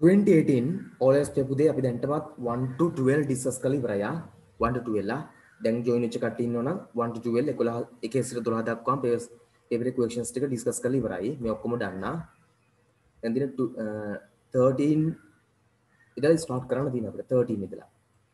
2018 OLS පෙපුදේ අපි දැන්ටමත් 1 to 12 discuss කරලා ඉවරයි. 1 to 12 ලා දැන් ජොයින් වෙච්ච කට්ටිය ඉන්නවනම් 1 to 12 11 1 සිට 12 දක්වාම පේපර් ක්වෙස්චන්ස් ටික ඩිස්කස් කරලා ඉවරයි. මේ ඔක්කොම දන්නා. දැන් දින 13 ඉඳලා ස්ටාර්ට් කරන්න තියෙනවා අපිට 13 ඉඳලා.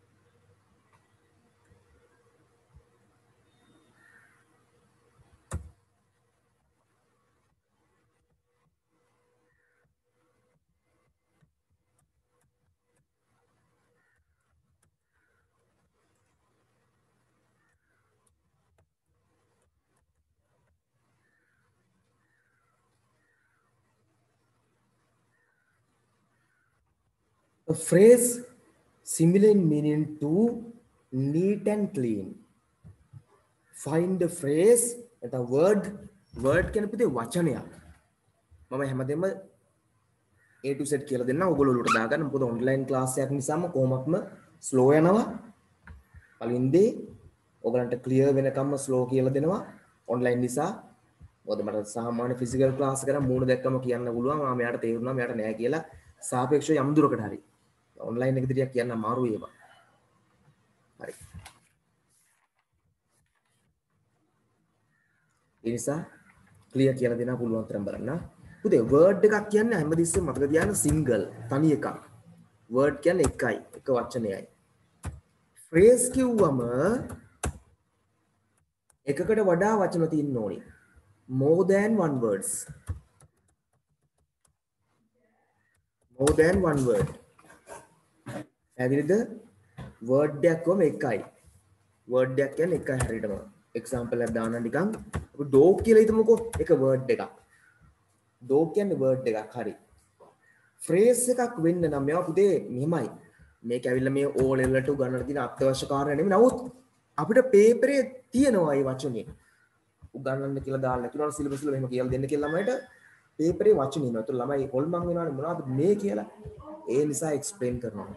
A phrase similar in meaning to neat and clean. Find the phrase at a word කියන්නේ පුතේ වචනයක්. මම හැමදේම A to Z කියලා දෙන්න ඔයගොල්ලෝ උඩට දාගන්න. මොකද ඔන්ලයින් ක්ලාස් එකක් නිසාම කොහොමත්ම ස්ලෝ යනවා. කලින් දේ ඔයගලන්ට ක්ලියර් වෙනකම්ම ස්ලෝ කියලා දෙනවා ඔන්ලයින් නිසා. මොකද මට සාමාන්‍ය ෆිසිකල් ක්ලාස් එකකට මූණ දැක්කම කියන්න පුළුවන් ආ මෙයාට තේරුණා මෙයාට නෑ කියලා සාපේක්ෂව යම් දුරකට හරි. ඔන්ලයින් එකේදී ටිකක් කියන්න අමාරුයි ඒවා. හරි. ඒ නිසා ක්ලියර් කියලා දෙන්න පුළුවන් තරම් බලන්න. පුතේ වර්ඩ් එකක් කියන්නේ හැමදෙස්සෙම මතක තියාගන්න සිංගල් තනි එකක්. වර්ඩ් කියන්නේ එකයි, එක වචනයයි. ෆ්‍රේස් කිව්වම එකකට වඩා වචන තියෙන්න ඕනේ. More than one words. More than one word. ඇදිරිද වර්ඩ් එකක් කොහොම එකයි. වර්ඩ් එකක් කියන්නේ එකයි හරියටම. එක්සැම්පල් එකක් දාන්න නිකන් අපි ඩොග් කියලා හිතමුකෝ එක වර්ඩ් එකක්. ඩොග් කියන්නේ වර්ඩ් එකක් හරි. ෆ්‍රේස් එකක් වෙන්න නම් මේවා පුතේ මෙහෙමයි. මේක ඇවිල්ලා මේ O level වලට උගන්වන්න තියෙන අත්‍යවශ්‍ය කාරණා නෙමෙයි. නමුත් අපිට පේපරේ තියෙනවා මේ වචනේ. උගන්වන්න කියලා දාන්න නැතුණා සිලබස් වල එහෙම කියලා දෙන්න කියලා ළමයිට පේපරේ වචනේ ඉන්නවා. ඒතර ළමයි හොල්මන් වෙනවානේ මොනවද මේ කියලා. ඒ නිසා එක්ස්ප්ලেইন කරනවා.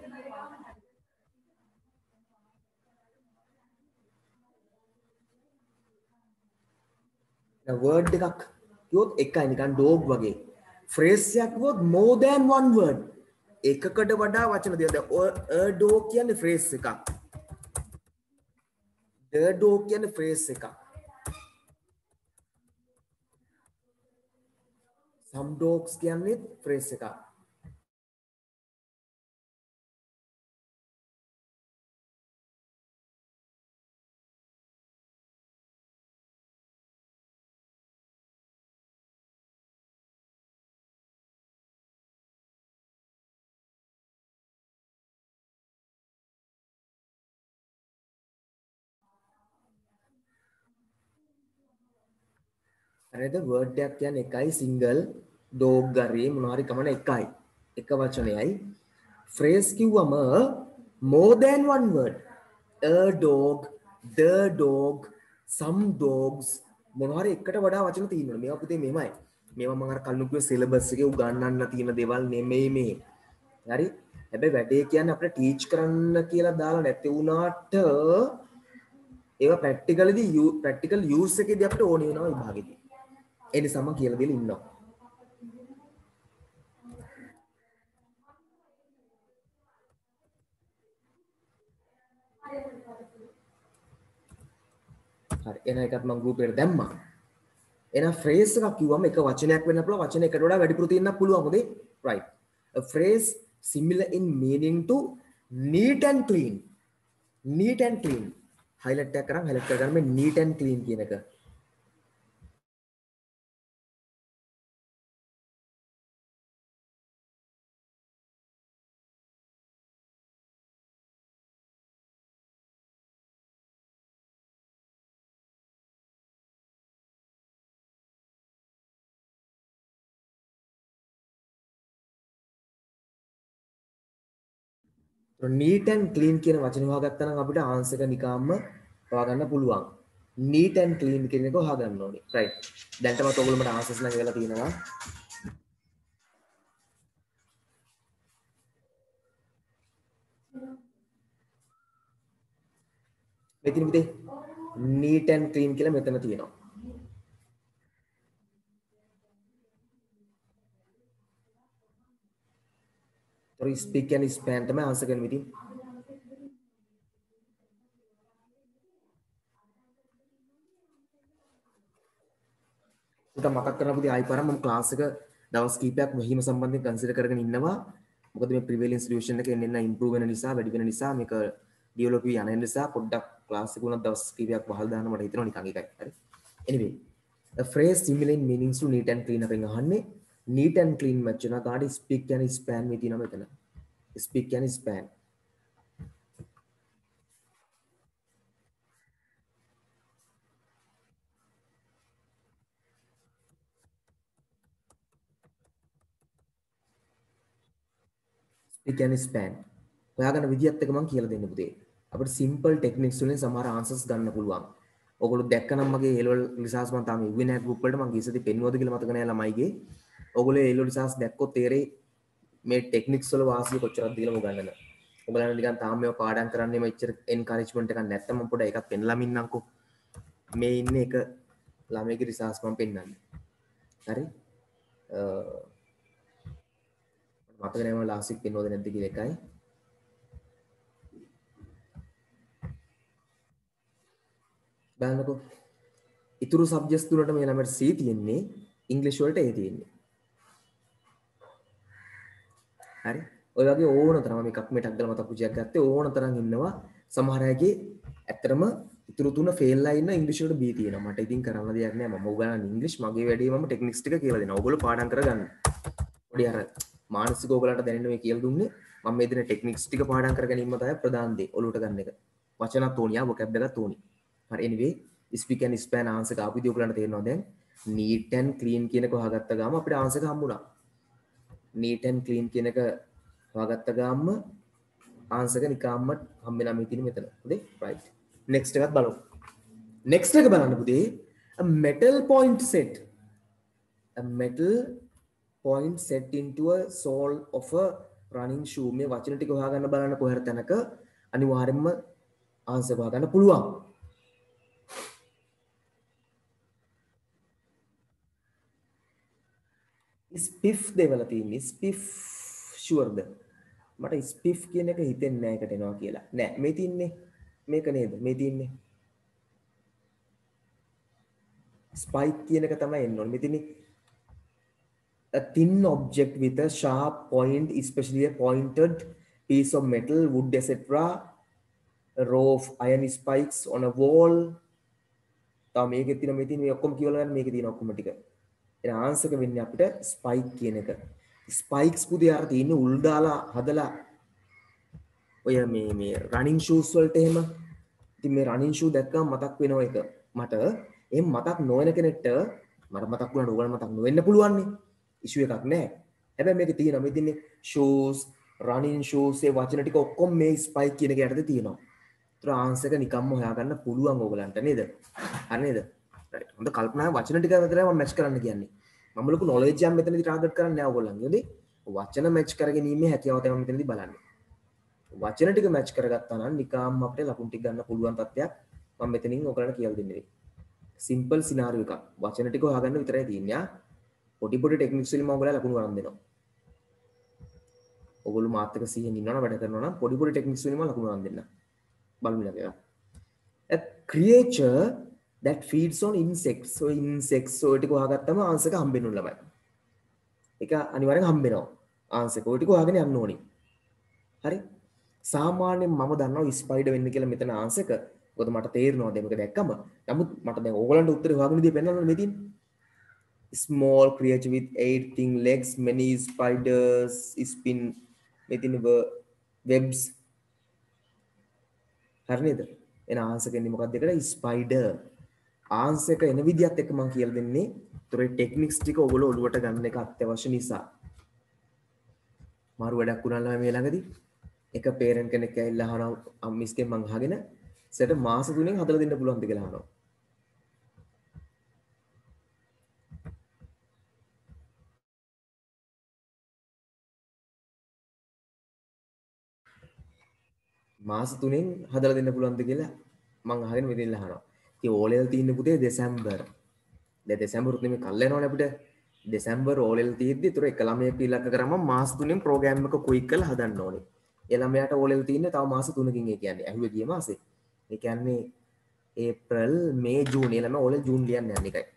වර්ඩ් එකක් කිව්වොත් එකයි නිකන් ඩොග් වගේ. ෆ්‍රේස් එකක් කිව්වොත් more than one word. එකකට වඩා වචන දෙයක්. දැන් a dog කියන්නේ ෆ්‍රේස් එකක්. the dog කියන්නේ ෆ්‍රේස් එකක්. some dogs කියන්නේ ෆ්‍රේස් එකක්. හරිද? වර්ඩ් එකක් කියන්නේ එකයි සිංගල් ඩොග් හරි මොනවා හරි කමන එකයි. එක වචනයයි. ෆ්‍රේස් කිව්වම more than one word. A dog, the dog, some dogs මොනවා හරි එකට වඩා වචන තියෙනවා. මේවා පුතේ මෙහෙමයි. මේවා මම අර කලින් කිව්ව සිලබස් එකේ උගන්වන්න තියෙන දේවල් නෙමෙයි මේ. හරි? හැබැයි වැඩේ කියන්නේ අපිට ටීච් කරන්න කියලා දාලා නැති වුණාට ඒවා ප්‍රැක්ටිකල් යූස් එකේදී අපිට ඕනේ වෙනවා විභාගෙදී. ඒ නිසා මම කියලා දෙලා ඉන්නවා. හරි එන එකත් මම ගෲප් එකට දැම්මා. එහෙනම් ෆ්‍රේස් එකක් කිව්වම එක වචනයක් වෙන්න පුළුවන් වචන එකට වඩා වැඩිපුර තියෙන්නත් පුළුවන් මොකද? right. A phrase similar in meaning to neat and clean. Neat and clean. highlight එකක් කරන් highlight කරගන්න මේ neat and clean කියන එක. neat and clean කියන වචනේ හොයාගත්තා නම් අපිට ආන්සර් එක නිකම්ම හොයාගන්න පුළුවන්. neat and clean කියන එක හොයාගන්න ඕනේ. right. දැන් තමයි ඔයගොල්ලෝ මට ආන්සර්ස් නම් එවලා තියෙනවා. මෙතන පුතේ neat and clean කියලා මෙතන තියෙනවා. speak and span තමයි answer කරන්න ඉතින්. උට මතක් කරන්න පුතේ ආයි පාරක් මම ක්ලාස් එක දවස් කීපයක් මෙහිම සම්බන්ධයෙන් කන්සිඩර් කරගෙන ඉන්නවා. මොකද මේ ප්‍රිවේලන්ස් සොලියුෂන් එක එන්න ඉම්ප්‍රූව් වෙන නිසා වැඩි වෙන නිසා මේක ඩෙවලොප් වී යන නිසා පොඩ්ඩක් ක්ලාස් එක උනත් දවස් කීපයක් වහල් දාන්න මට හිතෙනවා නිකන් එකයි. හරි. Anyway, a phrase similar in meanings to neat and clean අපෙන් අහන්නේ neat and clean match වෙන කාට speak and span මේ තියෙනවා මෙතන. speak and span. speak and span. හොයාගන්න විදිහත් එක මම කියලා දෙන්න පුතේ. අපිට simple techniques වලින් සමහර answers ගන්න පුළුවන්. ඔයගොල්ලෝ දැක්කනම් මගේ A level research මම තාම ඉුවේ නැහැ group වලට මම ගියසදී පෙන්වුවද කියලා මතක නැහැ ළමයිගේ. ඔයගොල්ලෝ A level research දැක්කොත් තේරෙයි මේ techniques වල වාසිය කොච්චරද කියලා මොගන්නද. ඔයගලන්ට නිකන් තාම මේව පාඩම් කරන්නේම එච්චර encouragement එකක් නැත්තම් මම පොඩ්ඩක් එකක් පෙන්ලා මින්නම්කෝ. මේ ඉන්නේ එක ළමයිගේ research මම පෙන්වන්නේ. හරි? මතක නැහැ මම last week පෙන්වුවද නැද්ද කියලා එකයි. බලන්නකෝ. ඉතුරු සබ්ජෙක්ට්ස් තුනට මේ ළමයට C තියෙන්නේ ඉංග්‍රීසි වලට A තියෙන්නේ. හරි. ඔය වගේ ඕන තරම් මම එකක් මේටක් දාලා මතක් පුජයක් ගත්තේ ඕන තරම් ඉන්නවා. සමහර අයගේ ඇත්තටම ඉතුරු තුන ෆේල් ලා ඉන්න ඉංග්‍රීසි වලට B තියෙනවා. මට ඉතින් කරන්න දෙයක් නැහැ. මම උගන්වන්නේ ඉංග්‍රීසි මගේ වැඩේ මම ටෙක්නික්ස් ටික කියලා දෙනවා. ඔයගොල්ලෝ පාඩම් කරගන්න. පොඩි අර මානසික ඔයගලන්ට දැනෙන්න මේ කියලා දුන්නේ මම මේ දින ටෙක්නික්ස් ටික පාඩම් කර ගැනීම තමයි ප්‍රධාන දේ. ඔලුවට ගන්න එක. වචනත් ඕනිය, vocab එකත් ඕනි. හරි anyway speak and span answer එක ආපුදී ඔයගලන්ට තේරෙනවා දැන් neat and clean කියන එක හොයාගත්ත ගාම අපිට answer එක හම්බුණා. neat and clean කියන එක හොයාගත්ත ගාම answer එක නිකම්ම හම්බෙලා මේ තියෙන මෙතන. හරි? right. next එකත් බලමු. next එක බලන්න පුතේ a metal point set. a metal point set into a sole of a running shoe. මේ වචන ටික හොයාගන්න බලන්න කොහේ හරි තැනක අනිවාර්යෙන්ම answer හොයාගන්න පුළුවන්. ස්පිෆ් දෙවල තියෙන්නේ ස්පිෆ් ෂුවර්ද මට ස්පිෆ් කියන එක හිතෙන්නේ නැහැ එකට එනවා කියලා නෑ මේ තියන්නේ මේක නේද මේ තියන්නේ ස්පයික් කියන එක තමයි එන්න ඕනේ මේ තියන්නේ a thin object with a sharp point especially a pointed piece of metal wood etc a row of iron spikes on a wall තව මේකේ තියෙන මේ තියෙන මේ ඔක්කොම කියවලා ගන්න මේකේ තියෙන ඔක්කොම ටික එන ආන්සර් එක වෙන්නේ අපිට ස්පයික් කියන එක. ස්පයික්ස් පුතේ අර තියෙන්නේ උල් දාලා හදලා ඔය මේ රනින් ෂූස් වලට එහෙම. ඉතින් මේ රනින් ෂූ දැක්කම මතක් වෙනවා එක. මට එහෙම මතක් නොවන කෙනෙක්ට මට මතක් වුණාට ඕගොල්ලෝ මතක් නොවෙන්න පුළුවන් නේ. ඉෂුව එකක් නැහැ. හැබැයි මේකේ තියෙනවා මේ තින්නේ ෂූස්, රනින් ෂූස් ඒ වචන ටික ඔක්කොම මේ ස්පයික් කියන එක යටතේ තියෙනවා. ඒතර ආන්සර් එක නිකම්ම හොයාගන්න පුළුවන් ඕගලන්ට නේද? හරි නේද? හොඳ කල්පනා වචන ටික විතරයි මම මැච් කරන්න කියන්නේ. මම ලොකු නොලෙජ් එකක් මෙතනදී ටාගට් කරන්නේ නැහැ ඔයගොල්ලන්ගේ. හොඳේ. වචන මැච් කරගැනීමේ හැකියාව තමයි මම මෙතනදී බලන්නේ. වචන ටික මැච් කරගත්තා නම් නිකාම් අපිට ලකුණු ටික ගන්න පුළුවන් තත්ත්වයක් මම මෙතනින් ඔයගලන්ට කියලා දෙන්නේ. සිම්පල් සිනාරියෝ එකක්. වචන ටික හොයාගන්න විතරයි තියෙන්නේ. පොඩි පොඩි ටෙක්නික්ස් වලින් මම ඔයගලට ලකුණු ගන්න දෙනවා. ඔයගොල්ලෝ මාත් එක්ක 100න් ඉන්නවනම් වැඩ කරනවා නම් පොඩි පොඩි ටෙක්නික්ස් වලින් මම ලකුණු ගන්න දෙන්න. බලමු ඊළඟ. A creature that feeds on insects. So insects so ටික හොයාගත්තම ආන්සර් එක හම්බෙන්න ඕන ළමයි. ඒක අනිවාර්යෙන් හම්බෙනවා. ආන්සර් එක ඔය ටික හොයාගෙන යන්න ඕනි. හරි? සාමාන්‍යයෙන් මම දන්නවා ස්පයිඩර් වෙන්න කියලා මෙතන ආන්සර් එක. මොකද මට තේරෙනවා මේක දැක්කම. නමුත් මට දැන් ඕගලන්ට උත්තරේ හොයාගෙන ඉදී පෙන්නන්න මේ තියෙන්නේ. Small creature with 8 thin legs, many spiders spin within webs. හරි නේද? එන ආන්සර් එක එන්නේ මොකක්ද එකට? ස්පයිඩර්. ආන්සර් එක එන විදිහත් එක්ක මම කියලා දෙන්නේ. ඒතර ටෙක්නික්ස් ටික ඔයගොල්ලෝ ඔළුවට ගන්න එක අත්‍යවශ්‍ය නිසා. මාරු වැඩක් වුණාම මේ ළඟදී එක පේරන්ට් කෙනෙක් ඇවිල්ලා අහනවා මිස්ගෙන් මං අහගෙන සෙට මාස 3න් හදලා දෙන්න පුළුවන්ද කියලා අහනවා. මාස 3න් හදලා දෙන්න පුළුවන්ද කියලා මං අහගෙන මෙතන අහනවා. ඉතින් ඕලෙවල් තියෙන පුතේ දෙසැම්බර්. දැන් දෙසැම්බර් උත් නෙමෙයි කල් යනවනේ අපිට. දෙසැම්බර් O level තියෙද්දි ඒතර එක ළමයෙක් ඉලක්ක කරාම මාස 3න් ප්‍රෝග්‍රෑම් එක ක්වික් කරලා හදන්න ඕනේ. ඒ ළමයාට O level තියෙන්නේ තව මාස 3කින් ඒ කියන්නේ ඇහුවේ ගිය මාසේ. ඒ කියන්නේ ඒප්‍රල් මේ ජූන් ඒ ළමයා O level ජූන් ලියන්න යන්නේ එකයි.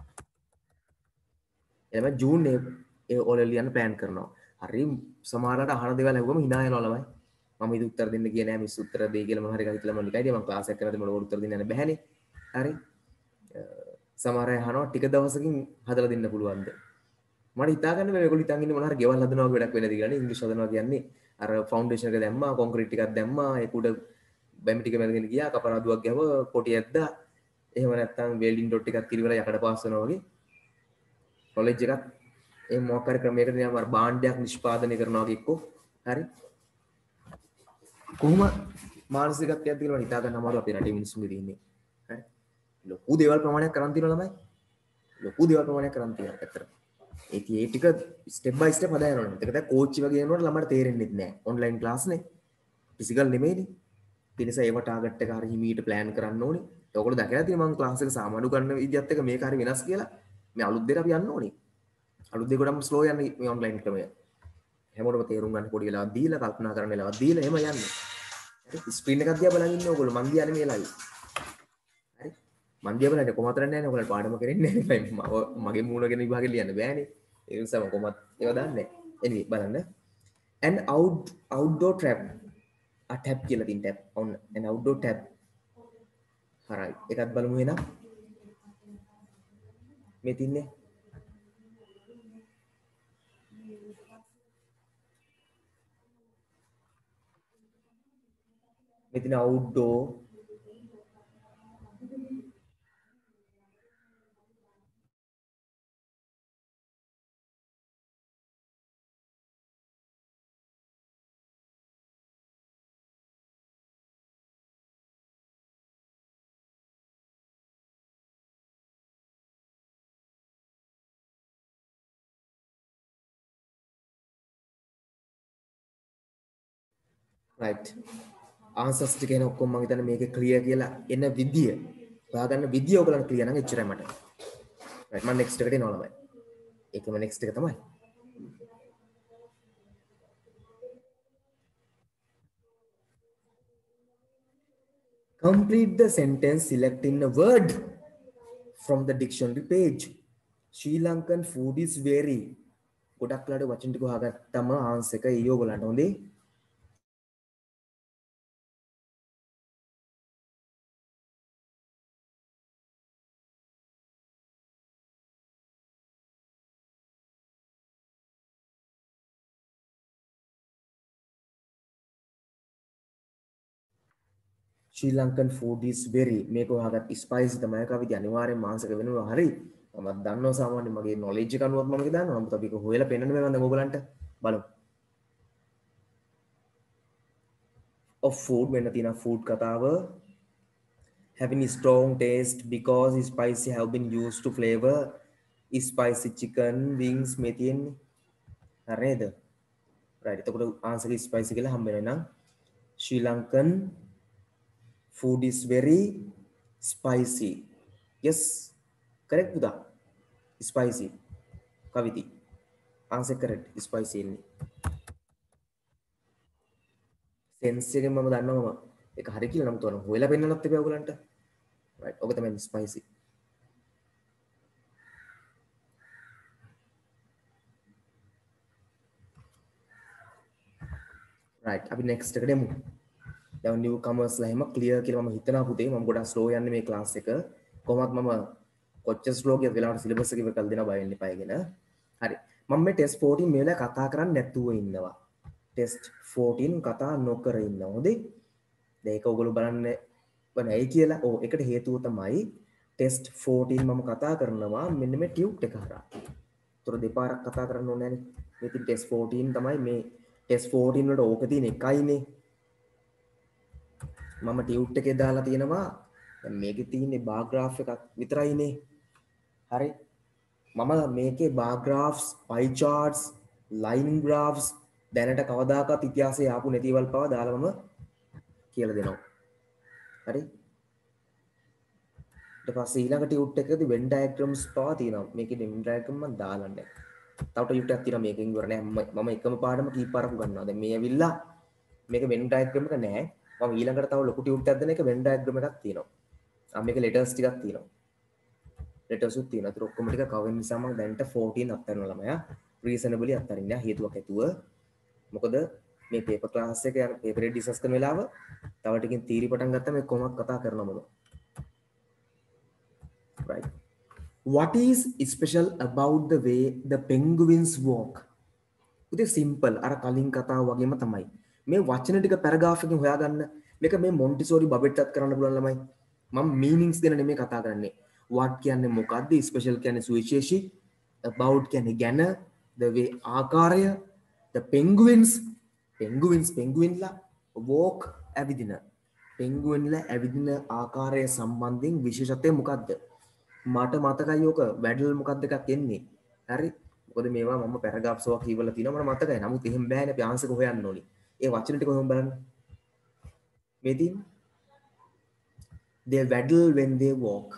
ඒ ළමයා ජූන් ඒ O level ලියන්න ප්ලෑන් කරනවා. හරි සමහරකට අහන දේවල් ඇහුවම hina යනවා ළමයි. මම ഇത് උත්තර දෙන්න ගියේ නෑ මිස් උත්තර දෙයි කියලා මම හරි හිතලා මම නිකයිද මම ක්ලාස් එක කරද්දී මට උත්තර දෙන්න යන්න බැහැනේ. හරි. සමහර අය අහනවා ටික දවසකින් හදලා දෙන්න පුළුවන්ද? මට හිතාගන්න බැහැ මේගොල්ලෝ හිතන් ඉන්නේ මොනවා හරි ගෙවල් හදනවා වගේ වැඩක් වෙන්නද කියලා නේ. ඉංග්‍රීසි හදනවා කියන්නේ අර ෆවුන්ඩේෂන් එක දැම්මා, කොන්ක්‍රීට් ටිකක් දැම්මා, ඒක උඩ බැමි ටික මැදගෙන ගියා, කපරාදුවක් ගැහුවා, පොටි ඇද්දා. එහෙම නැත්නම් වෙල්ඩින් ඩොට් ටිකක් කිරිවලා යකඩ පාස් වෙනවා වගේ. නොලෙජ් එකක් ඒ මොකක් හරි ක්‍රමයකට නිකන් අර භාණ්ඩයක් නිෂ්පාදනය කරනවා වගේ එක්කෝ. හරි. කොහොම මානසිකත්වයක් කියලා හිතා ගන්න අමාරු අපේ රටේ මිනිස්සුන්ගේ තියෙන්නේ. හරි. ලොකු දේවල් ප්‍රමාණයක් කරන් තියෙනවා ළමයි. ලොකු දේවල් ප්‍රමාණයක් කරන් තියෙනවා ඇත්තට. ඒ ටික ස්ටෙප් බයි ස්ටෙප් හදාගෙන යනවා. ඒක තමයි කෝච්චි වගේ යනකොට ළමයට තේරෙන්නේ නැහැ. ඔන්ලයින් ක්ලාස් නේ. ෆිසිකල් නෙමෙයිනේ. ඒ නිසා ඒව ටාගට් එක හරි හිමීට ප්ලෑන් කරන්න ඕනේ. ඔයගොල්ලෝ දැකලා තියෙනවා මම ක්ලාස් එක සාමාන්‍ය ගන්න විදිහත් එක්ක මේක හරි වෙනස් කියලා. මේ අලුත් දෙයක් අපි යන්න ඕනේ. අලුත් දෙයකටම ස්ලෝ යන්නේ මේ ඔන්ලයින් ක්‍රමය. හැමෝටම තේරුම් ගන්න පොඩි වෙලාවක් දීලා කල්පනා කරන්න වෙලාවක් දීලා එහෙම යන්නේ. හරි ස්ක්‍රීන් එකක් දිහා බලන් ඉන්නේ ඔයගොල්ලෝ මං දිහා නෙමෙයි ලයිව්. හරි මං දිහා බලන්නේ කොහොමද කරන්නේ නැහැ නේ ඔයගොල්ලෝ පාඩම කරන්නේ නැහැ මගේ මූණ ගැන විභාගෙ ලියන්න බෑනේ. ඒ නිසා මම කොහොමද ඒව දන්නේ. anyway බලන්න. an outdoor trap a tap කියලා තියෙන tap on an outdoor tap. හරයි එකත් බලමු එහෙනම්. මේ තින්නේ මෙතන outdoor right answers ටික එන ඔක්කොම මම හිතන්නේ මේකේ clear කියලා එන විදිය හොයාගන්න විදිය ඔයගලන්ට clear නම් එච්චරයි මට right මම next එකට එනවා ළමයි ඒකම next එක තමයි complete the sentence selecting a word from the dictionary page Sri Lankan food is very ගොඩක් ලාට වචන ටික හොයාගත්තම answer එක ඊ ඔයගලන්ට හොඳේ Sri Lankan food is very මේක ඔයාගත් ස්පයිසි තමයි කවිද අනිවාර්යෙන් මාංශක වෙනවා හරි මම දන්නවා සාමාන්‍යයෙන් මගේ knowledge එක අනුව මම මේක දන්නවා නමුත් අපි ඒක හොයලා පෙන්නන්න බෑ මම ඔයගලන්ට බලමු of food වෙන්න තියෙන food කතාව having a strong taste because spicy have been used to flavor spicy chicken wings මේ තියෙන්නේ හරි නේද right එතකොට answer එක spicy කියලා හම්බ වෙනවා නම් Sri Lankan food is very spicy. Yes, correct Buddha. Spicy. Kaviti. Answer correct. Spicy. Sense එකෙන් මම දන්නවා මම ඒක හරි කියලා නම් තෝරන හොයලා පෙන්නන්නත් එපා ඔයගලන්ට. right. ඔක තමයි spicy. right. අපි next එකට යමු. දැන් new comers ලා එහෙම clear කියලා මම හිතනවා පුතේ මම ගොඩක් slow යන්නේ මේ class එක. කොහොමත් මම කොච්චර slow කියද වෙලාවට syllabus එක ඉවර කරලා දෙනවා බය වෙන්න එපා කියන. හරි. මම මේ test 14 මේ වෙලාවේ කතා කරන්නේ නැතුව ඉන්නවා. test 14 කතා නොකර ඉන්නවා. හොඳේ? දැන් ඒක ඔයගොල්ලෝ බලන්න බෑ කියලා. ඔව් ඒකට හේතුව තමයි test 14 මම කතා කරනවා මෙන්න මේ tube එක හරහා. ඒතර දෙපාරක් කතා කරන්න ඕනේ නෑනේ. මේ ඉතින් test 14 තමයි මේ test 14 වලට ඕක තියෙන එකයිනේ. මම ටියුට් එකේ දාලා තියෙනවා දැන් මේකේ තියෙන්නේ බාර් ග්‍රාෆ් එකක් විතරයිනේ හරි මම මේකේ bar graphs pie charts line graphs දැනට කවදාකවත් ඉතිහාසයේ ආපු නැතිවල් පවා දාලා මම කියලා දෙනවා හරි ඊට පස්සේ ඊළඟ ටියුට් එකකදී වෙන් ඩයග්‍රෑම්ස් පවා තියෙනවා. මේකේ වෙන් ඩයග්‍රෑම් මම දාලා නැහැ. තව ටියුට් එකක් තියෙනවා මේකෙන් ඉවර නෑ. මම එකම පාඩම කීප පාරක් ගන්නවා. දැන් මේ ඇවිල්ලා මේක වෙන් ඩයග්‍රෑම් එක නෑ. මම ඊළඟට තව ලොකු ටියුට් එකක් දෙන එක වෙන් ඩයග්‍රෑම් එකක් තියෙනවා. මේක ලෙටර්ස් ටිකක් තියෙනවා. ලෙටර්ස් උත් තියෙනවා. ඒතර ඔක්කොම ටික කවර් වෙන නිසා මම දැන්ට 14 අත්හැරනවා ළමයා. රීසනබලි අත්හරින්න හේතුවක් ඇතුව. මොකද මේ පේපර් ක්ලාස් එක යන පේපර් එක ඩිස්කස් කරන වෙලාව තව ටිකකින් තීරි පටන් ගත්තා මේ කොහොමද කතා කරනවද? Right. What is special about the way the penguins walk? උදේ සිම්පල් අර කලින් කතාව වගේම තමයි. මේ වචන ටික පැරග්‍රාෆ් එකකින් හොයාගන්න. මේක මේ මොන්ටිසෝරි බබෙට්ටත් කරන්න පුළුවන් ළමයි. මම මීනින්ග්ස් ගැන නෙමෙයි කතා කරන්නේ. what කියන්නේ මොකද්ද? ස්පෙෂල් කියන්නේ සුවිශේෂී. about කියන්නේ ගැන. the way ආකාරය. the penguins penguinලා walk ඇවිදින. penguinලා ඇවිදින ආකාරය සම්බන්ධයෙන් විශේෂත්වය මොකද්ද? මට මතකයි ඕක වැඩල් මොකක්ද එකක් එන්නේ. හරි? මොකද මේවා මම පැරග්‍රාෆ්ස් වල කියවලා තිනවා මට මතකයි. නමුත් එහෙම බෑනේ අපි ආන්සර් එක හොයන්න ඕනි. ඒ වචන ටික කොහොමද බලන්න. මේ තියෙන they waddle when they walk.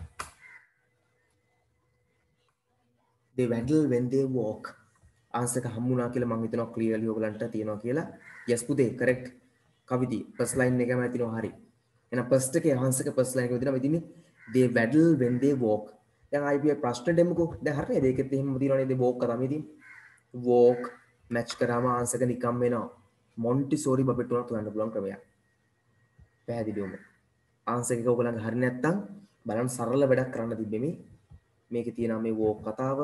they waddle when they walk. Answer එක හම්බුණා කියලා මම හිතනවා ක්ලියර්ලි ඔයගලන්ට තියෙනවා කියලා. yes පුතේ correct. කවිති first line එකම ඇතිනවා හරි. එහෙනම් first එකේ ආන්සර් එක first line එකේ දෙනවා ඉතින් they waddle when they walk. දැන් අපි ප්‍රශ්න දෙමුකෝ. දැන් හරි නේද? ඒකෙත් එහෙම තියෙනවා නේද? walk තමයි තියෙන්නේ. walk match කරාම ආන්සර් එක නිකම් වෙනවා. මොන්ටිසෝරි බබෙට් උනත් හොයන්න පුළුවන් ක්‍රමයක්. පැහැදිලිවම. ආන්සර් එක ඔයගලන්ගේ හරි නැත්තම් බලන්න සරල වැඩක් කරන්න තිබ්බේ මේ. මේකේ තියෙනවා මේ walk කතාව.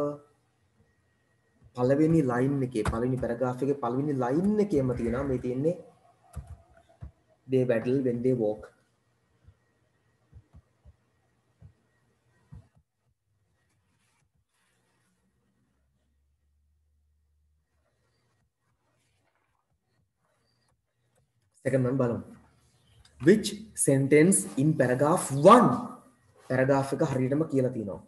පළවෙනි ලයින් එකේ පළවෙනි පැරග්‍රාෆ් එකේ පළවෙනි ලයින් එකේම තියෙනවා මේ තියෙන්නේ they waddle when they walk. second one බලමු. which sentence in paragraph 1 paragraph එක හරියටම කියලා තියෙනවා.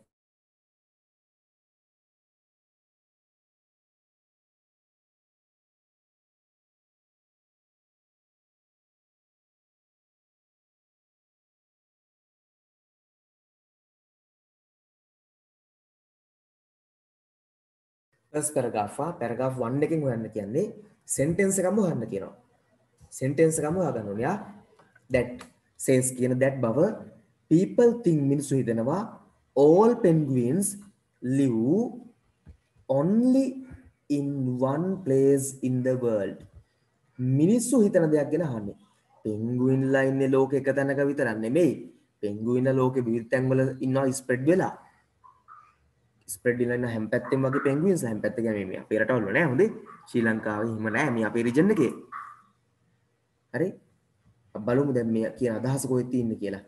first paragraph 1 එකෙන් හොයන්න කියන්නේ sentence එකම හොයන්න කියනවා. sentence එකම හොයාගන්න ඕනේ. යා that says කියන that බව people think මිනිස්සු හිතනවා all penguins live only in one place in the world. මිනිස්සු හිතන දෙයක් ගැන අහන්නේ. penguinලා ඉන්නේ ලෝකෙ එක තැනක විතරක් නෙමෙයි. penguinලා ලෝකෙ විවිධ තැන්වල ඉන්නවා spread වෙලා. spread වෙලා ඉන්න හැම පැත්තෙම වගේ penguins හැම පැත්ත කියන්නේ මේ අපේ රටවල නෑ හොඳේ. ශ්‍රී ලංකාවේ හිම නෑ මේ අපේ region එකේ. හරි? බලමු දැන් මේ කියන අදහස කොහෙද තියෙන්නේ කියලා.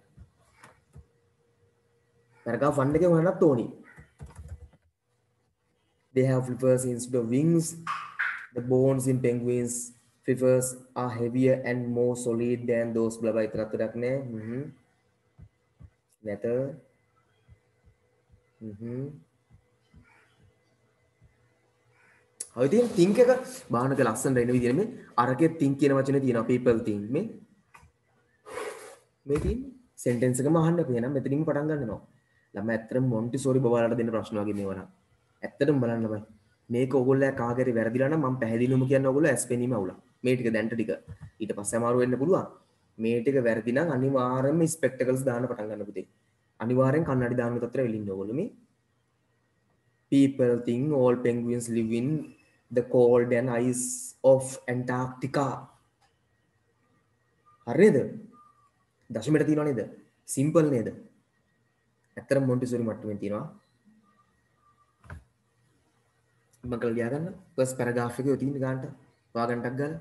paragraph 1 එකේ හොයන්නත් ඕනි. they have flippers instead of wings. The bones in penguins flippers are heavier and more solid than those blah blah ඉතරක් නෑ. matter. හරි තියෙන think එක බාහනක ලස්සන වෙන විදිහට මේ අරකේ think කියන වචනේ තියෙනවා people think මේ තියෙන sentence එකම අහන්න කියනවා මෙතනින් පටන් ගන්නවා. ළමයි ඇත්තටම මොන්ටිසෝරි බබාලට දෙන්න ප්‍රශ්න වගේ මේවා නම් ඇත්තටම බලන්න බෑ. මේක ඕගොල්ලෝ කාගේරි වැරදිලා නම් මම පැහැදිලිවම කියන්නේ ඕගොල්ලෝ ඇස් පෙනීම අවුල. මේ ටික දැන්ට ටික ඊට පස්සේ අමාරු වෙන්න පුළුවන්. මේ ටික වැරදි නම් අනිවාර්යයෙන්ම ස්පෙක්ටකල්ස් දාන්න පටන් ගන්න පුතේ. අනිවාර්යෙන් කන්නඩි දාන්න තත්ත්වෙට වෙලින්න ඕගොල්ලෝ මේ. People think all penguins live in the cold and ice of Antarctica. හරිද? දශමයට තියෙනව නේද? සිම්පල් නේද? ඇත්තටම මොන්ටිසෝරි මට්ටමේ තියෙනවා. මම කල් ගියා ගන්න. ෆස්ට් පැරග්‍රාෆ් එකේ තියෙන ගානට වාගන්ටක් ගාලා.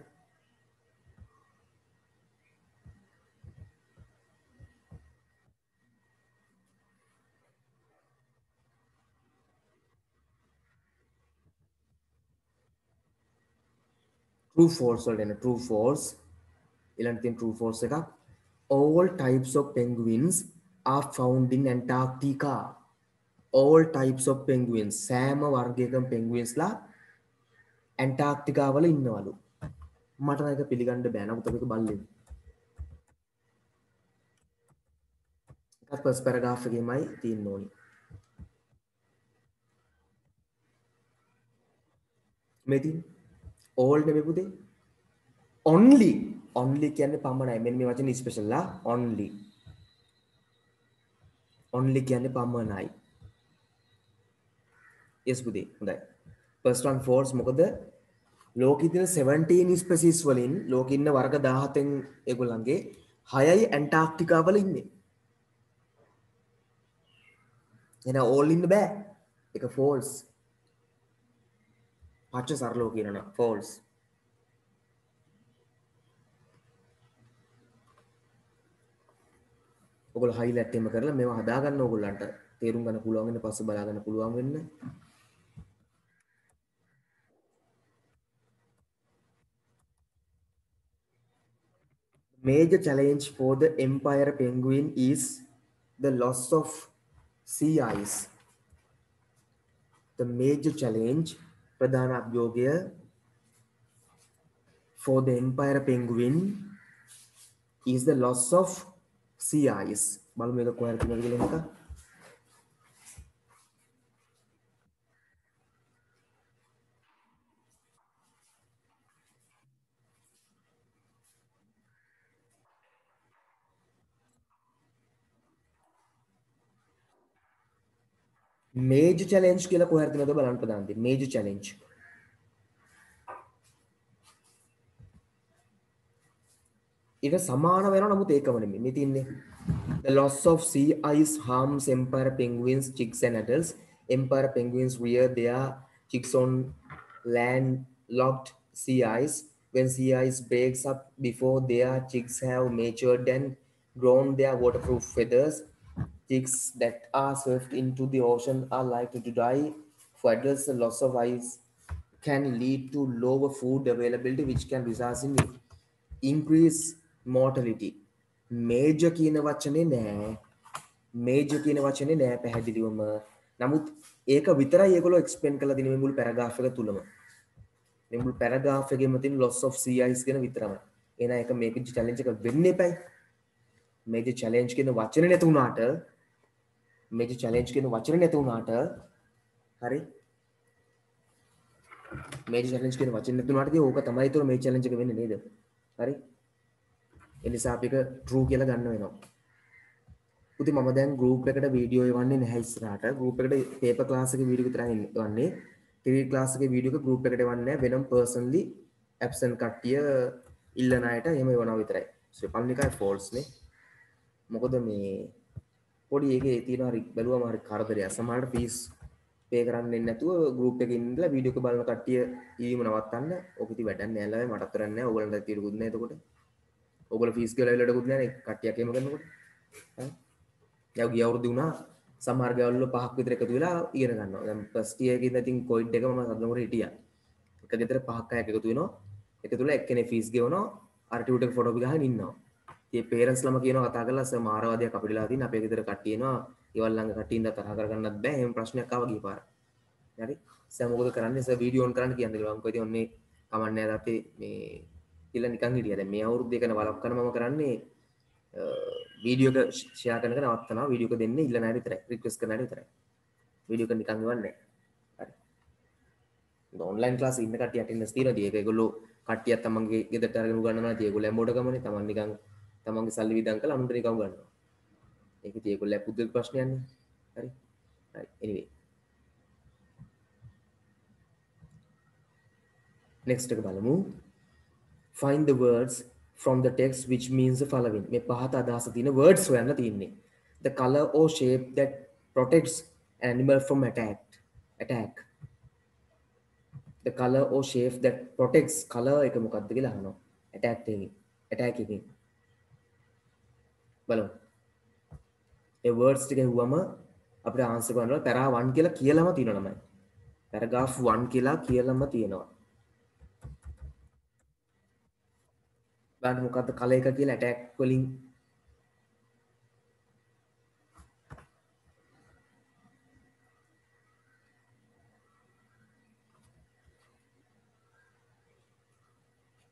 true false වලට එන true false ඊළඟ තියෙන true false එක all types of penguins are found in Antarctica. all types of penguins සෑම වර්ගයකම penguins ලා ඇන්ටාර්ක්ටිකා වල ඉන්නවලු. මට නම් ඒක පිළිගන්න බෑ. නමුත් අපි ඒක බලමු. first paragraph එකේමයි තියෙන්න ඕනි. මේ තියෙන්නේ all නෙමෙයි පුතේ. only කියන්නේ පමණයි. මෙන්න මේ වචනේ ස්පෙෂල් ලා only කියන්නේ පමණයි. yes පුතේ හොඳයි. first one false මොකද ලෝකෙ තියෙන 17 ස්පීසීස් වලින් ලෝකෙ ඉන්න වර්ග 17න් ඒගොල්ලන්ගේ 6යි ඇන්ටාර්ක්ටිකා වල ඉන්නේ. එහෙනම් all ඉන්න බෑ. ඒක false. පච්ච සරලව කියනවා false. ඔයගොල්ලෝ highlight එකම කරලා මේවා හදාගන්න ඕගොල්ලන්ට තේරුම් ගන්න පුළුවන් වෙන පස්සේ බලා ගන්න පුළුවන් වෙන්න. Major challenge for the empire penguin is the loss of sea ice. The major challenge ප්‍රධාන අභියෝගය for the empire penguin is the loss of sea ice. බලමු මේක කොහේද තියෙනවද කියලා එක. Major challenge කියලා කොහේද තියෙනවද බලන්න ප්‍රධානදී. Major challenge. ඒක සමාන වෙනවා නමුත් ඒකම නෙමෙයි. මේ තියන්නේ the loss of sea ice harms emperor penguins chicks and adults. Emperor penguins rear their chicks on landlocked sea ice. When sea ice breaks up before their chicks have matured and grown their waterproof feathers, chicks that are swept into the ocean are likely to die. For adults, the loss of ice can lead to lower food availability, which can result in increase mortality. Major කියන වචනේ නෑ. Major කියන වචනේ නෑ පැහැදිලිවම. නමුත් ඒක විතරයි ඒගොල්ලෝ එක්ස්ප්ලেইন කරලා දෙන මේ මුළු පැරග්‍රාෆ් එක තුලම. මේ මුළු පැරග්‍රාෆ් එකේම තියෙන loss of sea ice කියන විතරම. එහෙනම් ඒක මේක challenge එක වෙන්න එපයි. Major challenge කියන වචනේ නැති වුණාට major challenge කියන වචනේ නැති වුණාට හරි major challenge කියන වචනේ නැති වුණාට ඕක තමයි ඒතර මේ challenge එක වෙන්නේ නේද? හරි එනිසා අපි එක true කියලා ගන්න වෙනවා. පුතේ මම දැන් group එකට වීඩියෝ එවන්නේ නැහැ ඉස්සරහට. group එකට paper class එකේ වීඩියෝ විතරයි එවන්නේ. theory class එකේ වීඩියෝ එක group එකට එවන්නේ නැහැ. වෙනම personally absent කට්ටිය ඉල්ලන අයට එහෙම එවනවා විතරයි. පළවෙනි එකයි false නේ. මොකද මේ පොඩි ඒකේ තියෙන හරි බැලුවම හරි කරදරයක්. සමහරට fees pay කරන්න එන්නේ නැතුව group එකේ ඉඳලා වීඩියෝ එක බලන කට්ටිය ඊවීම නවත්තන්න. ඔක ඉතින් වැඩක් නෑ ළමයි මටත් කරන්නේ නෑ. ඕගොල්ලන්ට తీරුකුත් නෑ එතකොට. ඔගොල්ලෝ fees කියලා වෙලටකුත් නෑනේ කට්ටියක් එහෙම කරනකොට. හරි. දැන් ගිය අවුරුද්ද වුණා සමහර ගෙවල් වල පහක් විතර එකතු වෙලා ඉගෙන ගන්නවා. දැන් ෆස්ට් ඉයර් එකේ ඉඳන් ඉතින් කොයිඩ් එක මම සද්දමකට හිටියා. එක ගෙදර පහක් අය එකතු වෙනවා. එකතු වෙලා එක්කෙනෙක් ෆීස් ගෙවනවා. අර ටියුටර් එක ෆොටෝ ගහගෙන ඉන්නවා. ඉතින් පේරන්ට්ස් ළම කියනවා කතා කරලා සර් මාරවාදයක් අපිට වෙලා තියෙන අපේ ගෙදර කට්ටිය එනවා. ඊවල් ළඟ කට්ටිය ඉඳලා තරහ කරගන්නත් බෑ. එහෙම ප්‍රශ්නයක් ආවා ගිය පාර. හරි. සර් මොකද කරන්නේ? සර් වීඩියෝ ඔන් කරන්න කියන්නේ කියලා. මම කිව්වා ඉතින් ඔන්නේ කමන්නේ නැහැ අපි මේ කියලා නිකන් හිටියා. දැන් මේ අවුරුද්දේ කරන වලක්වන මම කරන්නේ වීඩියෝ එක ෂෙයා කරනක නවත්තනවා. වීඩියෝ එක දෙන්නේ ඉල්ලන අය විතරයි. රික්වෙස්ට් කරන අය විතරයි. වීඩියෝ එක නිකන් ඉවන්නේ නැහැ. හරි. ඔන්ලයින් ක්ලාස් ඉන්න කට්ටිය අටෙන්ඩන්ස් තියනදී ඒක ඒගොල්ලෝ කට්ටියක් තමන්ගේ ගෙදරට අරගෙන උගන්වනවා. ඉතින් ඒගොල්ලෝ ඇමෝඩ ගමනේ තමන් නිකන් තමන්ගේ සල්ලි විදන් කරලා අනුන්ට නිකන් උගන්වනවා. ඒක ඉතින් ඒගොල්ලෝ පුදුල් ප්‍රශ්නයක් නේ. හරි. හරි. anyway. next එක බලමු. Find the words from the text which means the following. මේ පහත අදහස තියෙන words හොයන්න තියෙන්නේ. The color or shape that protects an animal from attack. The color or shape that protects color එක මොකක්ද කියලා අහනවා. attack එකකින්. බලමු. ඒ words ටික හුවම අපිට answer කරන්න para 1 කියලා කියලාම තියෙනවා ළමයි. paragraph 1 කියලා කියලාම තියෙනවා. බලන්න මොකක්ද color එක කියලා attack වලින්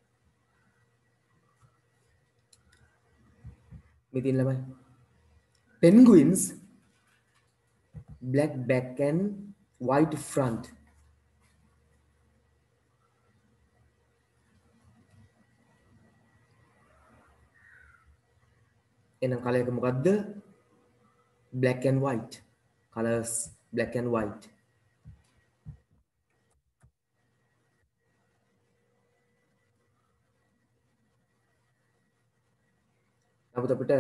මේ තියෙන ළමයි penguins black back and white front. එහෙනම් කලර් එක මොකද්ද? black and white. Colors black and white. නමුත් අපිට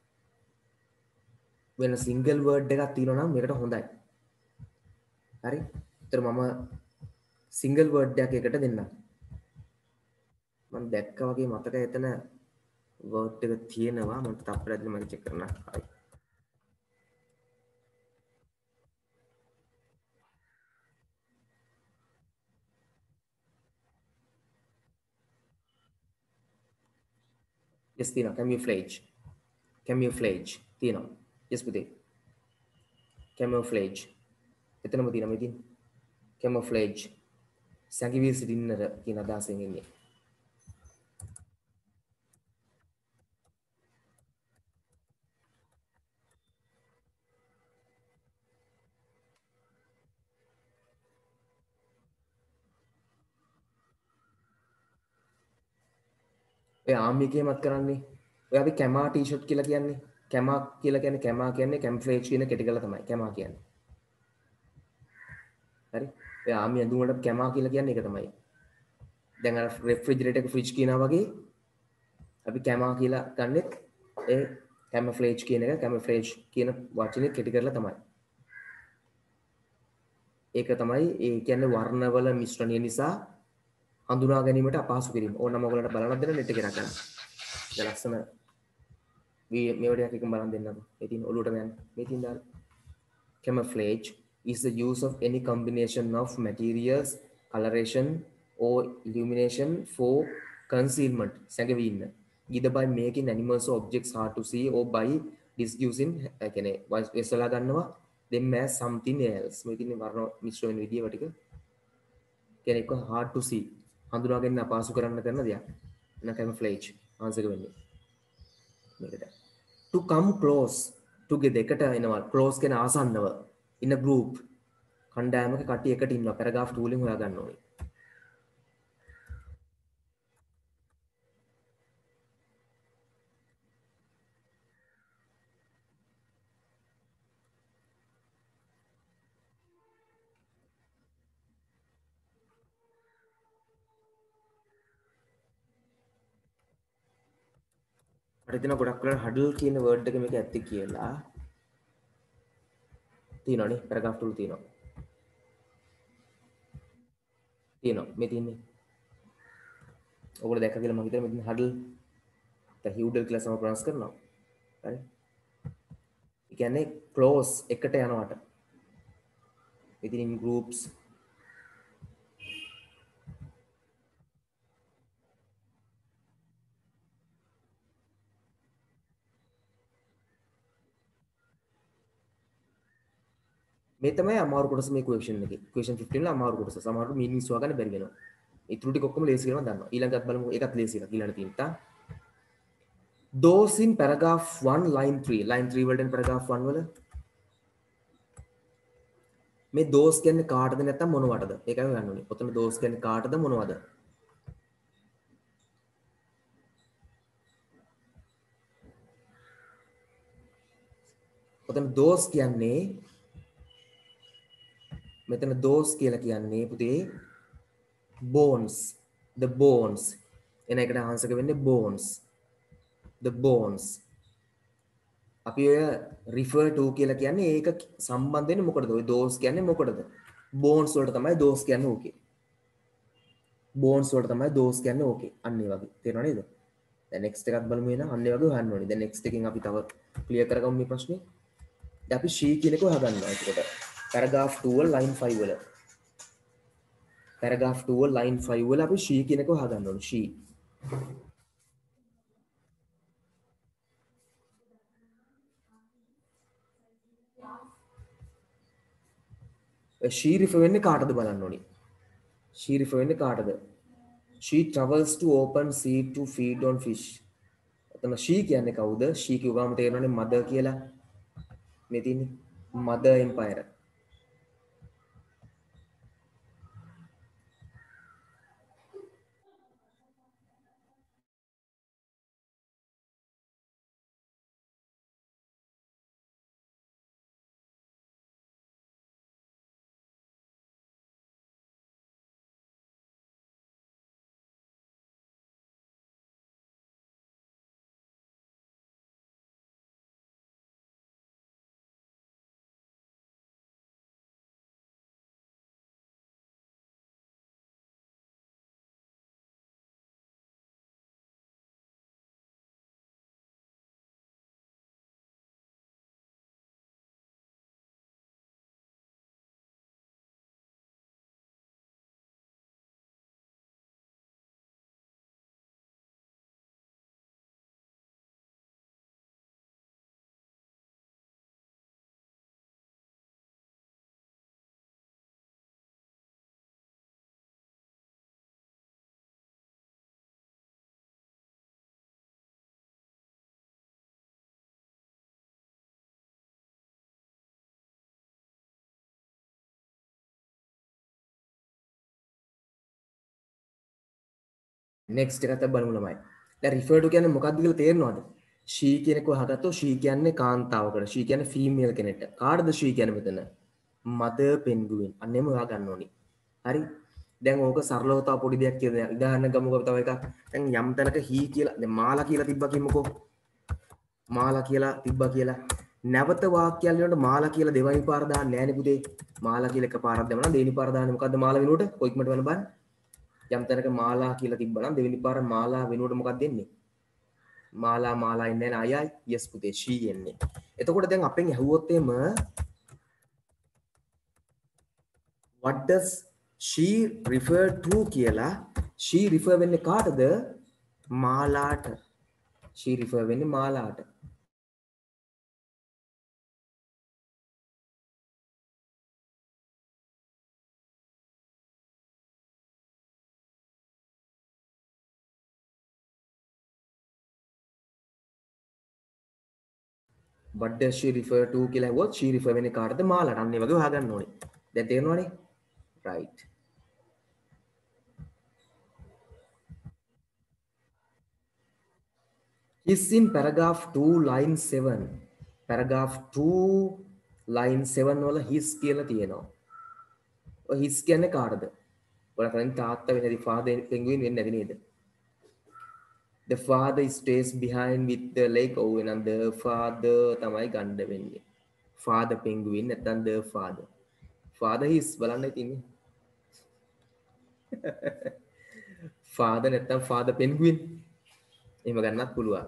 වෙන single word එකක් තියෙනවා නම් මේකට හොඳයි. හරි? ඒතර මම single word එකක් එකට දෙන්නම්. මම දැක්කා වගේ මතකයි එතන word එක තියෙනවා. මම තප්පරයක් මම check කරනවා. හරි. yes තියෙනවා. camouflage. camouflage තියෙනවා. yes පුතේ. camouflage. එතනම තියෙනවා මේ තියෙන්නේ. camouflage. සැඟවී සිටින්නට කියන අදහසෙන් එන්නේ. ඔය ආර්මි එකේ මත් කරන්නේ. ඔය අපි කැමා ටී-ෂර්ට් කියලා කියන්නේ. කැමා කියලා කියන්නේ කැමා කියන්නේ කැම්ෆ්ලේජ් කියන කෙටි කරලා තමයි කැමා කියන්නේ. හරි? ඔය ආර්මි ඇඳුම් වලට කැමා කියලා කියන්නේ ඒක තමයි. දැන් අර රෙෆ්‍රිජරේටර් එක ෆ්‍රිජ් කියනවා වගේ අපි කැමා කියලා ගන්නෙත් ඒ කැමෆ්ලේජ් කියන එක කැමෆ්ලේජ් කියන වචනේ කෙටි කරලා තමයි. ඒක තමයි ඒ කියන්නේ වර්ණවල මිශ්‍රණය නිසා හඳුනා ගැනීමට අපහසු කිරීම. ඕනනම් ඔයගලන්ට බලන්න දෙන්න net එකේ නගන්න. දැන් ලස්සන මේ වඩයක් එකම බලන් දෙන්නකො. මේ තියෙන ඔලුවට යන මේ තියෙන දාලා camouflage is the use of any combination of materials, coloration or illumination for concealment. සැඟවීම. Either by making animals or objects hard to see or by disguising කියන්නේ වෙසලා ගන්නවා them as something else. මේ තියෙන වර්ණ මිශ්‍ර වෙන විදිය ටික කියන්නේ එක hard to see හඳුනා ගන්න අපහසු කරන්න කරන දෙයක්. එන camouflage ආන්සර් එක වෙන්නේ. මේකට. To come close together එකට එනවා close කියන ආසන්නව in a group කණ්ඩායමක කට්ටිය එකට ඉන්නවා paragraph 2 වලින් හොයා ගන්න ඕනේ. මට හිතෙනවා ගොඩක් වෙලාවට huddle කියන word එක මේක ඇත්ත කියලා. තියෙනවනේ paragraph 2 තියෙනවා. තියෙනවා මේ තියෙන්නේ. ඔයගොල්ලෝ දැක්ක කියලා මම හිතන්නේ මෙතන huddle the huddle කියලා සම ප්‍රොනවුන්ස් කරනවා. හරි. ඒ කියන්නේ close එකට යනවට. ඉතින් in groups මේ තමයි අමාරු කොටස මේ question එකේ. question 15 වල අමාරු කොටස. සමහරවිට meanings හොයාගන්න බැරි වෙනවා. ඊටු ටික ඔක්කොම ලේසි වෙනවා දන්නවා. ඊළඟට බලමු ඒකත් ලේසි එකක්. ඊළඟට තියෙන තා those in paragraph 1 line 3 line 3 වලට paragraph 1 වල මේ those කියන්නේ කාටද නැත්නම් මොනවටද? ඒකයි ගන්න ඕනේ. ඔතන those කියන්නේ කාටද මොනවද? ඔතන those කියන්නේ මෙතන those කියලා කියන්නේ පුතේ bones the bones එන එකට ආන්සර් එක වෙන්නේ bones the bones අපි ඔය refer to කියලා කියන්නේ ඒක සම්බන්ධ වෙන්නේ මොකටද ඔය those කියන්නේ මොකටද bones වලට තමයි those කියන්නේ ඕකේ bones වලට තමයි those කියන්නේ ඕකේ අන්න ඒ වගේ තේරෙනව නේද දැන් next එකක් බලමු එන අන්න ඒ වගේ හොයන්න ඕනේ දැන් next එකෙන් අපි තව clear කරගමු මේ ප්‍රශ්නේ දැන් අපි she කියන එක හොයාගන්නවා ඒකට paragraph 2 වල line 5 වල paragraph 2 වල line 5 වල අපි she කියන එක හොයාගන්න ඕනේ she she refer වෙන්නේ කාටද බලන්න ඕනේ she refer වෙන්නේ කාටද she travels to open sea to feed on fish එතන she කියන්නේ කවුද she කිව්වම තේරෙනවනේ mother කියලා මේ තියෙන්නේ mother empire. next එකත් බලමු ළමයි. දැන් refer to කියන්නේ මොකක්ද කියලා තේරෙනවද? she කියන එක අහගත්තොත් she කියන්නේ කාන්තාවකට. she කියන්නේ female කෙනෙක්ට. කාටද she කියන්නේ මෙතන? mother penguin. අන්නේම හොයා ගන්න ඕනි. හරි? දැන් ඕක සරලව තව පොඩි දෙයක් කියලා උදාහරණ ගමුකෝ තව එකක්. දැන් යම් තැනක he කියලා දැන් මාලා කියලා තිබ්බා කියමුකෝ. මාලා කියලා තිබ්බා කියලා. නැවත වාක්‍යයන් වලට මාලා කියලා දෙවෙනි පාර දාන්නේ නැහැ නේ පුතේ. මාලා කියලා එකපාරක් දැම්මම දෙවෙනි පාර දාන්නේ මොකද්ද මාලා වෙනුවට? කොයික්මට වෙන බලන්න. යම් තැනක මාලා කියලා තිබ්බනම් දෙවෙනි පාර මාලා වෙනුවට මොකක්ද දෙන්නේ? මාලා ඉන්නේ නැහැ අයයි. yes පුතේ she එන්නේ. එතකොට දැන් අපෙන් ඇහුවොත් එහෙම what does she refer to කියලා she refer වෙන්නේ කාටද? මාලාට. she refer වෙන්නේ මාලාට. what does she refer to කියලා ඇහුවොත් she refer වෙන්නේ කාටද? මාලාට. අන්න ඒ වගේ හොයාගන්න ඕනේ. දැන් තේරෙනවනේ? right. is in paragraph 2 line 7. paragraph 2 line 7 වල his කියලා තියෙනවා. ඔය his කියන්නේ කාටද? ඔයාලා කලින් තාත්තා වෙන්නේ නැති father penguin වෙන්නේ නැති නේද? the father stays behind with the leg ඔව් එහෙනම් the father තමයි ගන්න වෙන්නේ. father penguin නැත්නම් the father. father his බලන්න තියෙන්නේ. father නැත්නම් father penguin. එහෙම ගන්නත් පුළුවන්.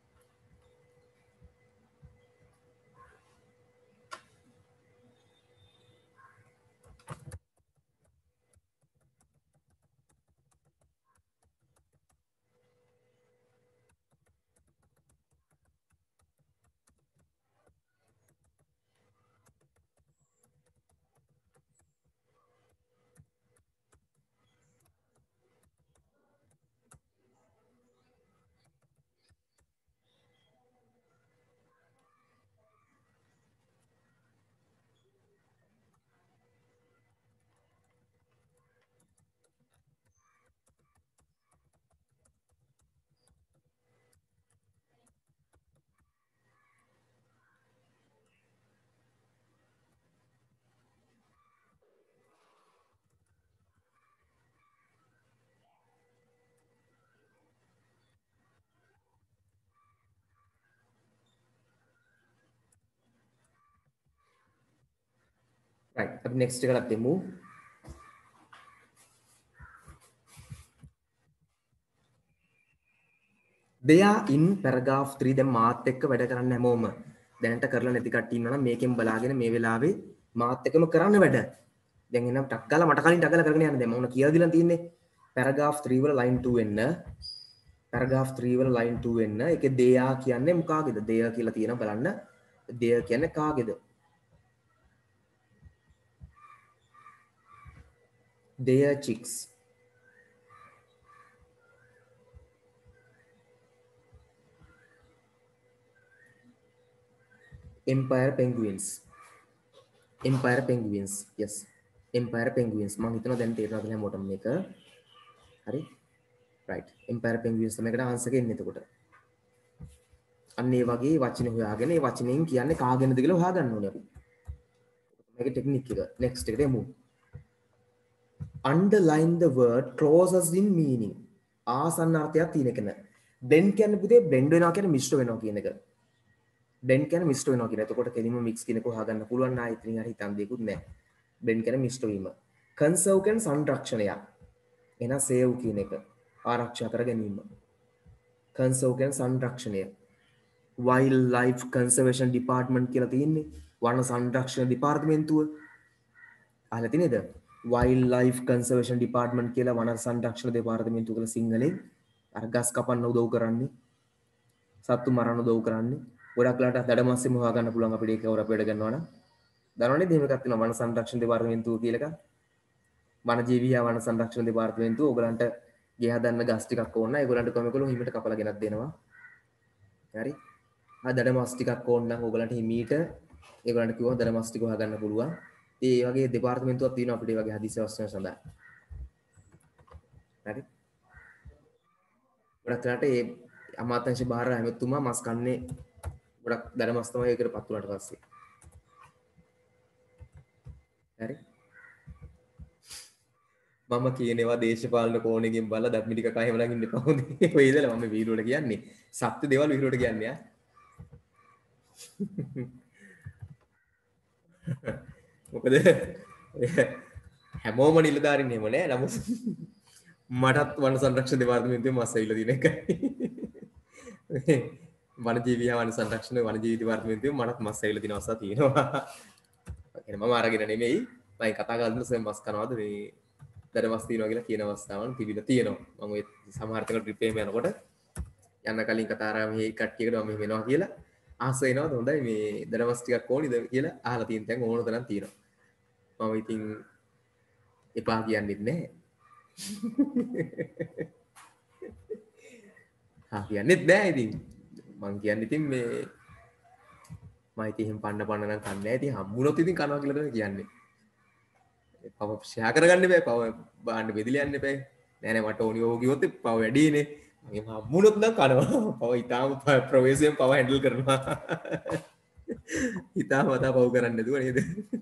right. අපි next එකට දෙමු. they are in paragraph 3 දැන් මාත් එක්ක වැඩ කරන්න හැමෝම දැනට කරලා නැති කට්ටිය ඉන්නවා නම් මේකෙන් බලාගෙන මේ වෙලාවේ මාත් එක්කම කරන්න වැඩ. දැන් එනම් ටක් ගාලා මට කලින් ටක් ගාලා කරගෙන යන්න. දැන් මම කියලා දීලා තියෙන්නේ paragraph 3 වල line 2 එන්න. paragraph 3 වල line 2 එන්න. ඒකේ they are කියන්නේ මොකාගේද? they කියලා තියෙනවා බලන්න. they කියන්නේ කාගේද? they are chicks. Empire penguins. Empire penguins. Yes. Empire penguins. මම හිතනවා දැන් තේරෙනවා කියලා හැමෝටම මේක. හරි. right. Empire penguins තමයි ඒකට ආන්සර් එක එන්නේ එතකොට. අන්න ඒ වගේ වචන හොයාගෙන ඒ වචනෙන් කියන්නේ කාගෙනද කියලා හොයාගන්න ඕනේ අපි. මේකේ ටෙක්නික් එක. next එකට යමු. Underline the word closest in meaning. ආසන්න අර්ථයක් තියෙන එක න. blend කියන්නේ පුතේ blend වෙනවා කියන්නේ මිශ්‍ර වෙනවා කියන එක. blend කියන්නේ මිශ්‍ර වෙනවා කියන. එතකොට කෙලින්ම mix කියනක හොයාගන්න පුළුවන් නා ඉතින් හරි හිතන් දෙයක්වත් නැහැ. blend කියන්නේ මිශ්‍ර වීම. conserve කියන්නේ සංරක්ෂණයක්. එහෙනම් save කියන එක ආරක්ෂා කර ගැනීම. conserve කියන්නේ සංරක්ෂණය. Wildlife Conservation Department කියලා තියෙන්නේ වන සංරක්ෂණ දෙපාර්තමේන්තුව. අහලා තියෙනේද? Wildlife Conservation Department කියලා වන සංරක්ෂණ දෙපාර්තමේන්තුව කියලා සිංහලෙන් අර ගස් කපන්න උදව් කරන්නේ, සත්තු මරන්න උදව් කරන්නේ. ගොඩක් ලාට දඩමස්සෙම හොයාගන්න පුළුවන් අපිට ඒක කවුරු අපිට ගන්නවා නම්. දන්නවනේ එහෙම එකක් තියෙනවා වන සංරක්ෂණ දෙපාර්තමේන්තුව කියලා එකක්. වනජීවී වන සංරක්ෂණ දෙපාර්තමේන්තුව ඔයගලන්ට ගේ හදන්න ගස් ටිකක් ඕන නම් ඒගොල්ලන්ට කොහොමද හිමිට කපලා ගෙනත් දෙනවා. හරි? දඩමස් ටිකක් ඕන නම් ඔයගලන්ට හිමීට ඒගොල්ලන්ට කිව්වොත් දඩමස් ටික හොයාගන්න පුළුවන්. ඒ වගේ දෙපාර්තමේන්තුවක් තියෙනවා අපිට ඒ වගේ හදිසි අවස්ථා සඳහා. හරි. ගොඩක් රට ඒ අමාත්‍යාංශ බාහිර ඇමතුමා මස් කන්නේ ගොඩක් දඩමස් තමයි ඒකට පත් වුණාට පස්සේ. හරි. මම කියනවා දේශපාලන කෝණයකින් බලලා දත්මිටික කහෙම ළඟ ඉන්න කොහොමද? ඔය ඉඳලා මම වීරුවට කියන්නේ. සත්‍ය දේවල් වීරුවට කියන්නේ ආ. මොකද හැමෝම නිලධාරීන් එහෙම නෑ. නමුත් මටත් වන සංරක්ෂණ දෙපාර්තමේන්තුවේ මස් ඇවිල්ලා තියෙන එකයි. වනජීවී වන සංරක්ෂණ වනජීවී දෙපාර්තමේන්තුවේ මටත් මස් ඇවිල්ලා තියෙන අවස්ථා තියෙනවා. මම අරගෙන නෙමෙයි. මම කතා කරද්දී මස් කනවාද මේ දඩමස් තියෙනවා කියලා කියන අවස්ථාවන් තිබිලා තියෙනවා. මම ඔය සමහර තැනකට ට්‍රිප් එකේම යනකොට යන්න කලින් කතා කරා මේ කට්ටියකට මම මෙහෙම වෙනවා කියලා ආස වෙනවද හොඳයි මේ දඩමස් ටිකක් ඕනිද කියලා අහලා තියෙන තැන් ඕන තරම් තියෙනවා. මම ඉතින් එපා කියන්නෙත් නැහැ. කියන්නෙත් නැහැ ඉතින්. මං කියන්නේ ඉතින් මේ මම ඉතින් එහෙම පන්න නම් කන්නේ නැහැ. ඉතින් හම්බුනොත් ඉතින් කනවා කියලා තමයි කියන්නේ. පව ෂෙයා කරගන්න බෑ. පව බාන්න බෙදලා යන්න බෑ. නෑ නෑ මට ඕනි ඕක කිව්වොත් පව වැඩිනේ. මම හම්බුනොත් නම් කනවා. පව ඊටාම ප්‍රවේශයෙන් පව හැන්ඩල් කරනවා. ඊටාම වතා පව කරන්නේ නැතුව නේද?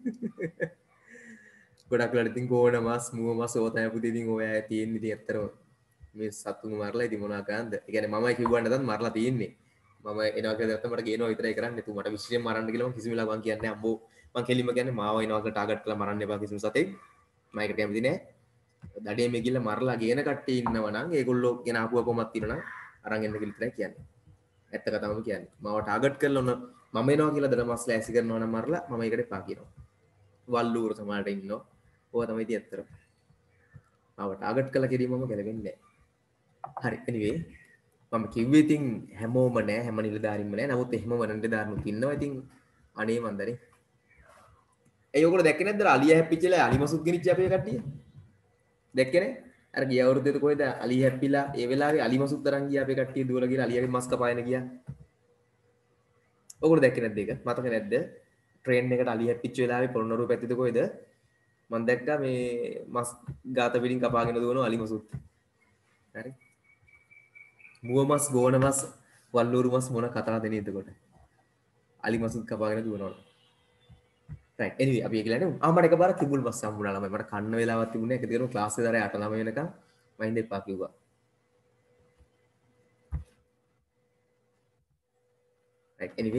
ගොඩක් වෙලාවට ඉතින් ගෝණ මාස් මුව මාස් ඕවා තමයි පුතේ ඉතින් ඔය තියෙන්නේ ඉතින් ඇත්තටම මේ සතුන් මරලා ඉතින් මොනවා කරන්නද? ඒ කියන්නේ මමයි කිව්වන්න නැතත් මරලා තියෙන්නේ. මම එනවා කියලා දැක්කම මට ගේනවා විතරයි කරන්නේ. තු මට විශේෂයෙන් මරන්න කියලා මම කිසිම වෙලාවක කියන්නේ අම්බෝ මං කෙලින්ම කියන්නේ මාව එනවා කියලා ටාගට් කරලා මරන්න එපා කිසිම සතෙක්. මම ඒකට කැමති නෑ. දඩේ මේ ගිල්ල මරලා ගේන කට්ටිය ඉන්නවා නම් ඒගොල්ලෝ ගෙන ආපුව කොහොමත් තියෙනවා නම් අරන් එන්න කියලා විතරයි කියන්නේ. ඇත්ත කතාවම කියන්නේ. මාව ටාගට් කරලා ඔන්න මම එනවා කියලා දඩ මස් ලෑසි කරනවා නම් මරලා මම ඒකට එපා කියනවා. වල්ලූර සමාලට ඉන්නවා. ඕවා තමයි ඉතින් ඇත්තට. මාව ටාගට් කරලා කිරීමම ගැලපෙන්නේ නෑ. හරි anyway මම කිව්වේ ඉතින් හැමෝම නෑ හැම නිලධාරීන්ම නෑ නමුත් එහෙම වන නිලධාරීනුත් ඉන්නවා ඉතින් අනේ මන්දරේ ඒ ඔයගොල්ලෝ දැක්කේ නැද්ද අලියා හැප්පිච්චලා අලි මසුත් ගෙනිච්ච අපේ කට්ටිය දැක්කේ නේ අර ගිය අවුරුද්දේ කොහෙද අලි හැප්පිලා ඒ වෙලාවේ අලි මසුත් තරන් ගියා අපේ කට්ටිය දුවලා ගිහලා අලියාගේ මස් කපාගෙන ගියා ඔයගොල්ලෝ දැක්කේ නැද්ද ඒක මතක නැද්ද ට්‍රේන් එකට අලි හැප්පිච්ච වෙලාවේ පොළොන්නරුව පැත්තේද කොහෙද මම දැක්කා මේ මස් ගාත පිටින් කපාගෙන දුවනවා අලි මසුත් හරි මුව මස් ගෝන මස් වල්ලූරු මස් මොන කතාවද නේද එතකොට අලි මසුත් කපාගෙන දුවනවා right anyway අපි ඒක කියන්නේ මට එකපාරක් කිඹුල් මස් හම්බුණා ළමයි මට කන්න වෙලාවක් තිබුණේ එක දිගටම ක්ලාස් එකේ දාලා 8 ළමයි වෙනකම් මම ඉඳ එපා කිව්වා right anyway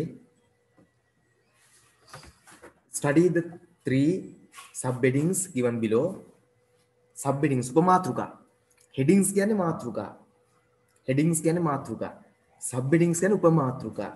study the 3 subheadings given below subheadings උපමාතෘකා headings කියන්නේ මාතෘකා headings කියන්නේ මාතෘකා subheadings කියන්නේ උපමාතෘකා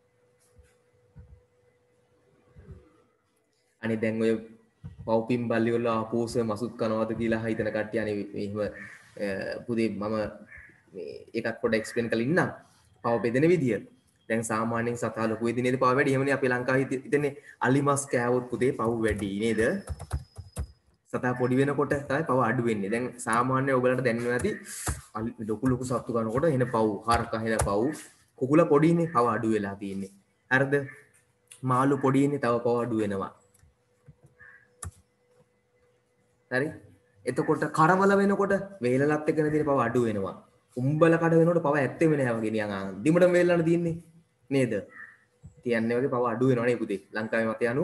අනේ දැන් ඔය පව්පින් බල්ලි වල ආපෝස මසුත් කනවාද කියලා හිතන කට්ටිය අනේ මෙහෙම පුතේ මම මේ එකක් පොඩ්ඩක් එක්ස්ප්ලেইন කරලා ඉන්නම් පව බෙදෙන විදිය දැන් සාමාන්‍යයෙන් සතා ලොකු වෙදී නේද පව වැඩි එහෙමනේ අපේ ලංකාවේ හිතන්නේ අලි මස් කෑවොත් පුතේ පව වැඩි නේද සතා පොඩි වෙනකොට තමයි පව අඩු වෙන්නේ. දැන් සාමාන්‍ය ඔයගලන්ට දැනෙනවා ඇති ලොකු ලොකු සත්තු කනකොට එන පව හරක හෙන පව කුකුල පොඩිනේ පව අඩු වෙලා තියෙන්නේ. හරිද? මාළු පොඩින්නේ තව පව අඩු වෙනවා. හරි? එතකොට කරවල වෙනකොට වේලලත් එක්කන තියෙන පව අඩු වෙනවා. උම්බල කඩ වෙනකොට පව ඇත්තෙම නෑ වගේ නිකන් අන්තිමටම වේලන්න තියෙන්නේ නේද? තියන්නේ වගේ පව අඩු වෙනවා නේ පුතේ. ලංකාවේ මත යනු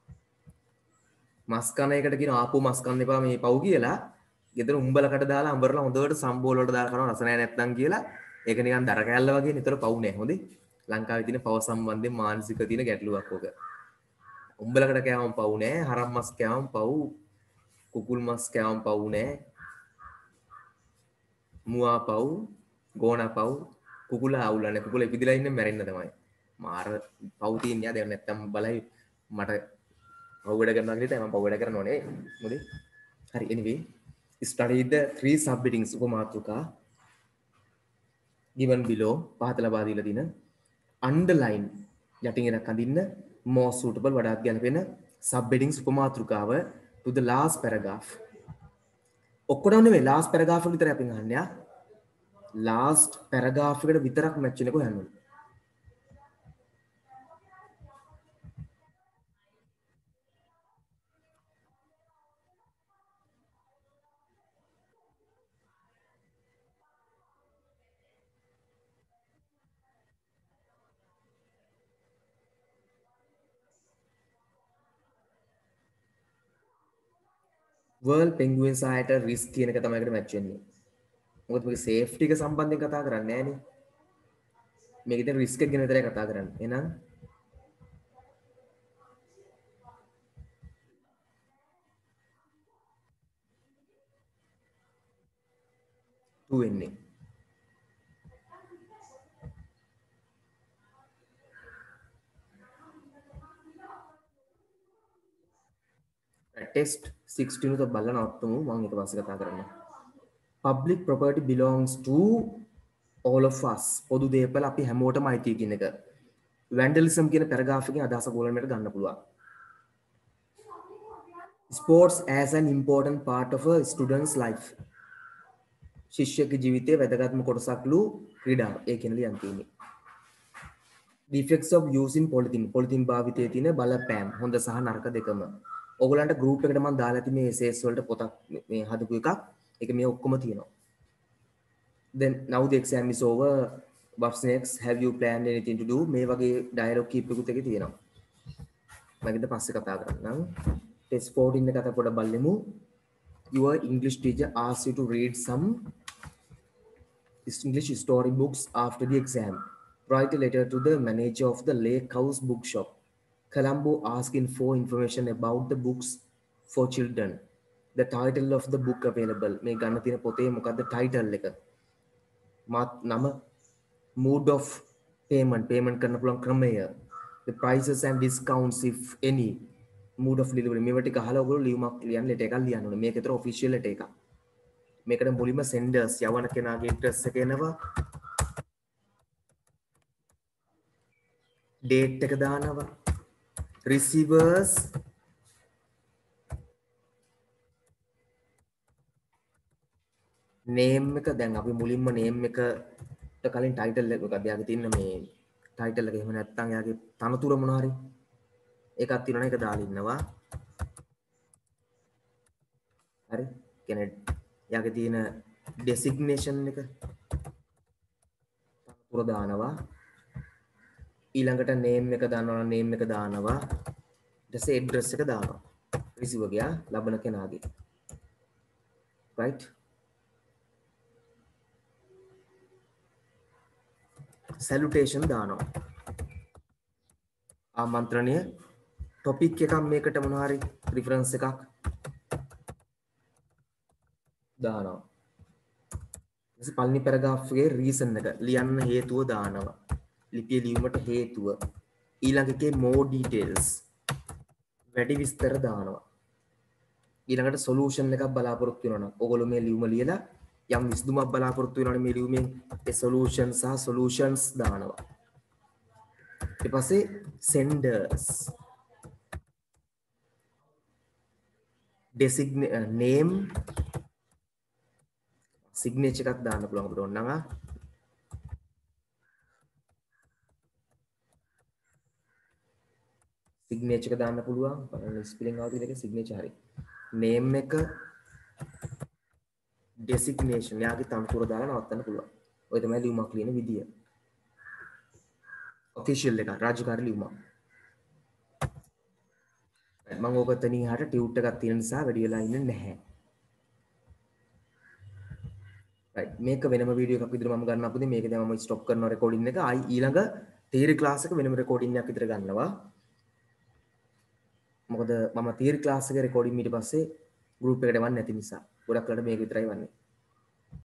මස් කන එකට කියන ආපු මස් කන්න එපා මේ පව් කියලා. ගෙදර උම්බලකට දාලා අඹරලා හොඳට සම්බෝල වලට දාලා කරනවා රස නැහැ නැත්නම් කියලා. ඒක නිකන් දර කෑල්ල වගේ නිතර පව් නෑ හොඳේ. ලංකාවේ තියෙන පව සම්බන්ධයෙන් මානසික තියෙන ගැටලුවක් ඔක. උම්බලකට කෑවම පව් නෑ, හරම් මස් කෑවම පව්, කුකුල් මස් කෑවම පව් නෑ. මුවා පව්, ගෝනා පව්, කුකුල අවුලන්නේ කුකුල ඉපදිලා ඉන්නේ මැරෙන්න තමයි. මාර පව් තියන්නේ ආ දැන් නැත්තම් බලයි මට පව් වැඩ කරනවා කියලා මම පව් වැඩ කරනව නේ මොකද හරි anyway study the three subheadings උපමාතෘකා given below පහත ලබා දීලා දින underline යටින් ඉරක් අඳින්න more suitable වඩාත් ගැලපෙන subheadings උපමාතෘකාව to the last paragraph ඔක්කොම නෙවෙයි last paragraph එක විතරයි අපි ගන්න යා last paragraph එකට විතරක් match වෙනක හොයන්න ඕනේ World Penguins ආයට risk කියන එක තමයි එකට match වෙන්නේ. මොකද මේක safety එක සම්බන්ධයෙන් කතා කරන්නේ නෑනේ. මේකෙන් risk එක ගැන විතරයි කතා කරන්නේ. එහෙනම් two වෙන්නේ. Test 16 උත බලලා නවත්තමු මම ඊට පස්සේ කතා කරන්න. Public property belongs to all of us. පොදු දේපල අපි හැමෝටම අයිති කියන එක. Vandalism කියන පැරග්‍රාෆ් එකෙන් අදහස ගොල්ලන්ට ගන්න පුළුවන්. Sports as an important part of a student's life. ශිෂ්‍යක ජීවිතයේ වැදගත්ම කොටසක්ලු ක්‍රීඩාව. ඒ කියන ලියන් තියෙන්නේ. The effects of using polythene. Polythene භාවිතයේ තියෙන බලපෑම් හොඳ සහ නරක දෙකම. ඔයගලන්ට group එකට මම දාලා ඇති මේ essays වලට පොතක් මේ හදපු එකක්. ඒක මේ ඔක්කොම තියෙනවා. Then now the exam is over. What's next? Have you planned anything to do? මේ වගේ dialogue කීපයකුත් එකේ තියෙනවා. මම ඊට පස්සේ කතා කරන්නම්. Test 14 එක අත පොඩ බලමු. Your English teacher asks you to read some English storybooks after the exam. Write a letter to the manager of the Lake House bookshop. Colombo asking for information about the books for children. The title of the book available. මේ ගන්න තියෙන පොතේ මොකද්ද title එක? නම mode of payment කරන්න පුළුවන් ක්‍රමය. The prices and discounts if any. Mode of delivery. මේවා ටික අහලා ඔයගොල්ලෝ ලියුමක් ලියන්න letter එකක් ලියන්න ඕනේ. මේක විතර official letter එකක්. මේකට මුලින්ම senders යවන කෙනාගේ address එක එනවා. date එක දානවා. Receivers name එක දැන් අපි මුලින්ම name එකට කලින් title එක මොකක්ද යාගේ තියෙන මේ title එක එහෙම නැත්නම් යාගේ තනතුර මොනවා හරි එකක් තියෙනවනේ ඒක දාලා ඉන්නවා හරි කියන්නේ යාගේ තියෙන designation එක තනතුර දානවා ඊළඟට name එක දානවා name එක දානවා ඊට පස්සේ address එක දානවා receiver ගියා ලබන කෙනාගේ right salutation දානවා ආමන්ත්‍රණය topic එකක් මේකට මොනවා හරි reference එකක් දානවා ඊට පළවෙනි paragraph එකේ reason එක ලියන්න හේතුව දානවා ලිපිය ලියුමට හේතුව ඊළඟ එකේ more details වැඩි විස්තර දානවා ඊළඟට solution එකක් බලාපොරොත්තු වෙනවා නම් ඔයගොල්ලෝ මේ ලියුම ලියලා යම් විසඳුමක් බලාපොරොත්තු වෙනවනේ මේ ලියුමෙන් ඒ solution සහ solutions දානවා ඊට පස්සේ senders designate name signature එකක් දාන්න පුළුවන් අපිට ඕන නම් සිග්නේචර් එක දාන්න පුළුවන්. බලන්න ස්පෙලිං ආවද කියලා එක සිග්නේචර් හරි. name එක designation යාගේ තනතුර දාලා නවත්තන්න පුළුවන්. ඔය තමයි ලියුමක් ලියන විදිය. official එක රාජකාරී ලියුමක්. මම ඕක තනින් හට ටියුට් එකක් තියෙන නිසා වැඩි වෙලා ඉන්නේ නැහැ. right මේක වෙනම වීඩියෝ එකක් විදිහට මම ගන්න අපුදේ මේක දැන් මම ස්ටොප් කරනවා රෙකෝඩින් එක. ආයි ඊළඟ තියරි ක්ලාස් එක වෙනම රෙකෝඩින් එකක් විතර ගන්නවා. මොකද මම තියරි ක්ලාස් එකේ රෙකෝඩින් ඊට පස්සේ ගෲප් එකට එවන්නේ නැති නිසා. ගොඩක් වෙලාවට මේක විතරයි වන්නේ.